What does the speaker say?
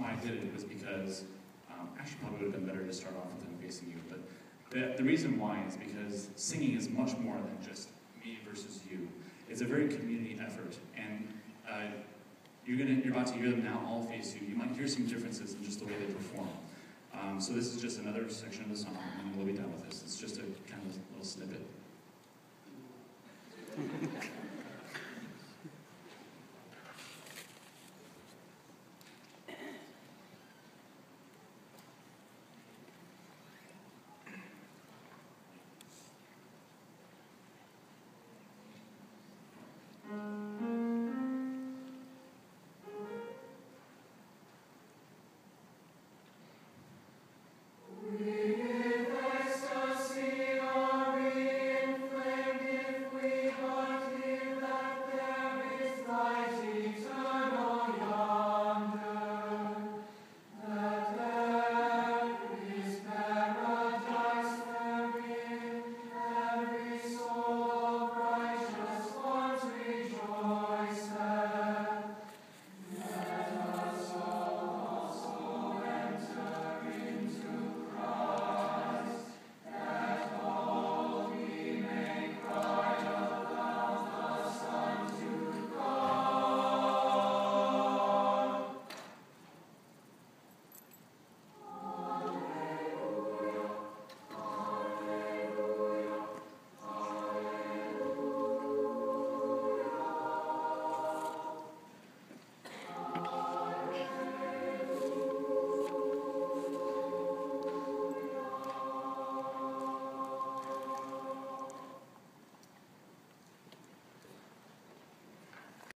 why I did it was because, actually probably would have been better to start off with them facing you, but the reason why is because singing is much more than just me versus you. It's a very community effort, and you're about to hear them now all face you. You might hear some differences in just the way they perform. So this is just another section of the song, and we'll be done with this. It's just a kind of little snippet.